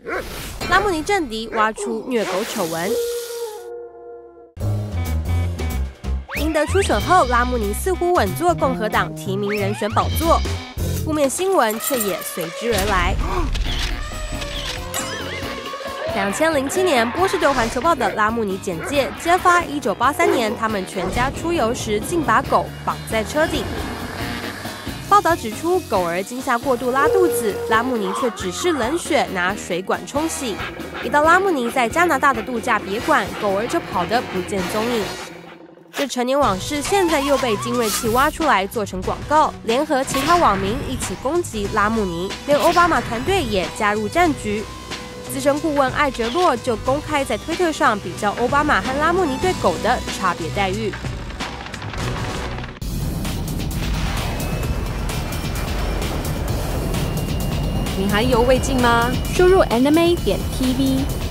拉姆尼政敌挖出虐狗丑闻。赢得初选后，拉姆尼似乎稳坐共和党提名人选宝座，负面新闻却也随之而来。2007年，波士顿环球报的拉姆尼简介揭发1983年他们全家出游时竟把狗绑在车顶。报道指出，狗儿惊吓过度拉肚子，拉姆尼却只是冷血拿水管冲洗。一到拉姆尼在加拿大的度假别馆，狗儿就跑得不见踪影。这陈年往事现在又被精锐器挖出来做成广告，联合其他网民一起攻击拉姆尼，连奥巴马团队也加入战局。资深顾问艾哲洛就公开在推特上比较奥巴马和拉姆尼对狗的差别待遇。 你还意犹未尽吗？输入 anime.tv